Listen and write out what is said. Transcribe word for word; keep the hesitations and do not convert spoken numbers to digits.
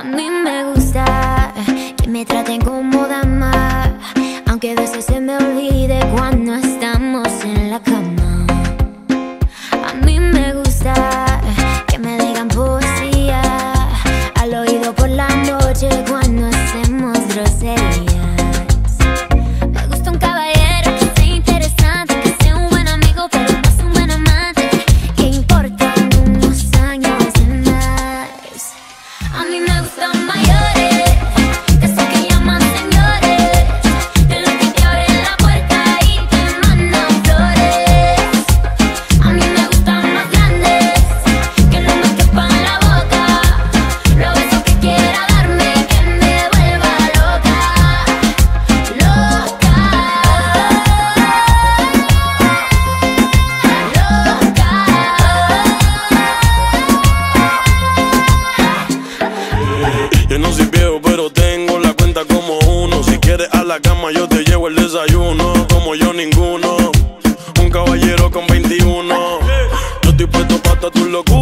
mí me gusta que me traten como dama, aunque a veces se me olvide cuando estamos en la cama. A mí me gusta que me digan poesía al oído por la noche cuando hacemos groserías. Me gusta un caballero que sea interesante, que sea un buen amigo pero no es un buen amante, que importan unos años de más. A mí me gustan mayores, de esos que llaman señores, de los que te abren la puerta y te mandan flores. A mí me gustan más grandes, que no me quepan en la boca, los besos que quiera darme, que me vuelva loca, loca, Yo no soy viejo, pero tengo la cuenta como uno. Si quieres a la cama, yo te llevo el desayuno. Como yo, ninguno. Un caballero con veintiuno. Yo estoy puesto pa' toda tu locura.